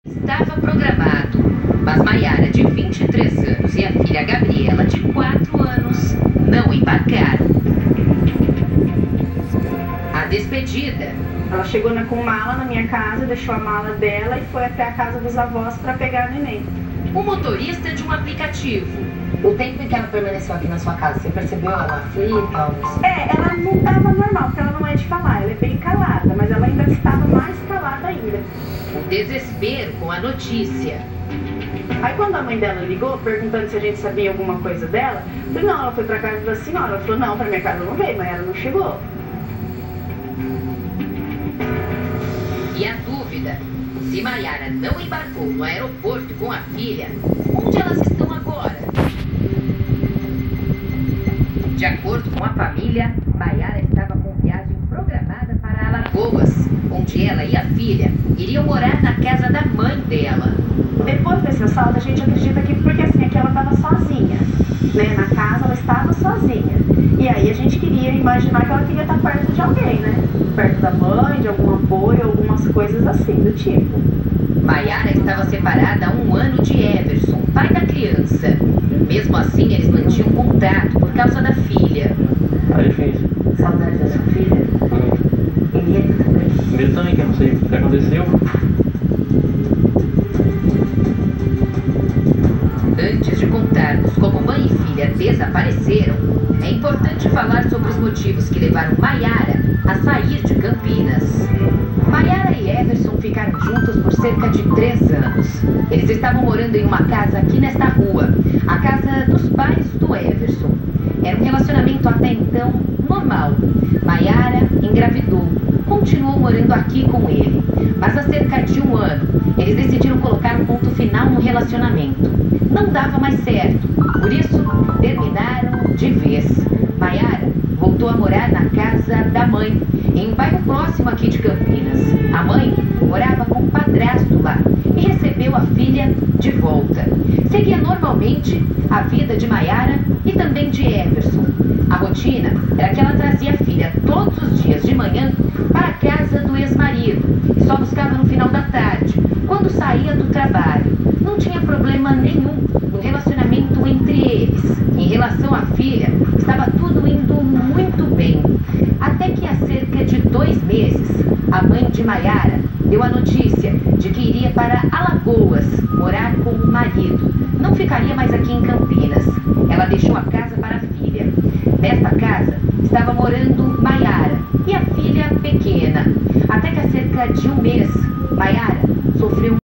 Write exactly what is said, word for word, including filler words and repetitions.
Estava programado, mas Maiara, de vinte e três anos, e a filha Gabriela, de quatro anos, não embarcaram. A despedida. Ela chegou na, com mala na minha casa, deixou a mala dela e foi até a casa dos avós para pegar a neném. O motorista de um aplicativo. O tempo em que ela permaneceu aqui na sua casa, você percebeu ela aflita? Algo? É, ela não estava normal, porque ela não é de falar, ela é bem calada, mas ela ainda estava mais calada ainda. O desespero com a notícia. Aí quando a mãe dela ligou, perguntando se a gente sabia alguma coisa dela, eu falei, não, ela foi pra casa da senhora. Ela falou, não, pra minha casa não veio, mas ela não chegou. E a dúvida, se Maiara não embarcou no aeroporto com a filha, onde elas estão agora? De acordo com a família, Maiara estava com viagem programada para Alagoas, onde ela e a filha iriam morar na casa da mãe dela. Depois desse assalto, a gente acredita que, porque assim, aqui ela estava sozinha, né? Na casa ela estava sozinha. E aí a gente queria imaginar que ela queria estar perto de alguém, né? Perto da mãe, de algum apoio, algumas coisas assim, do tipo. Maiara estava separada há um ano de Everson, pai da criança. Mesmo assim, eles mantinham contato por causa da filha. Tá difícil. Saudade da sua filha? Hum. E ele também? Ele também, que eu não sei o que aconteceu. Antes de contarmos como mãe e filha desapareceram, é importante falar sobre os motivos que levaram Maiara a sair de Campinas. Maiara e Everson ficaram juntos por cerca de três anos. Eles estavam morando em uma casa aqui nesta rua, a casa dos pais do Everson. Era um relacionamento até então normal. Maiara engravidou, continuou morando aqui com ele. Mas há cerca de um ano, eles decidiram colocar um ponto final no relacionamento. Não dava mais certo, por isso terminaram de vez. Maiara voltou a morar na casa da mãe, em um bairro próximo aqui de Campinas. A mãe morava com o padrasto lá e recebeu a filha de volta. Seguia normalmente a vida de Maiara e também de Everson. A rotina era que ela trazia a filha todos os dias de manhã para a casa do ex-marido e só buscava no final da tarde, quando saía do trabalho. Não tinha problema nenhum no relacionamento entre eles. Em relação à filha, estava tudo indo muito bem. Até que há cerca de dois meses, a mãe de Maiara deu a notícia de que iria para Alagoas morar com o marido. Não ficaria mais aqui em Campinas. Ela deixou a casa para a filha. Nesta casa estava morando Maiara e a filha pequena. Até que há cerca de um mês, Maiara sofreu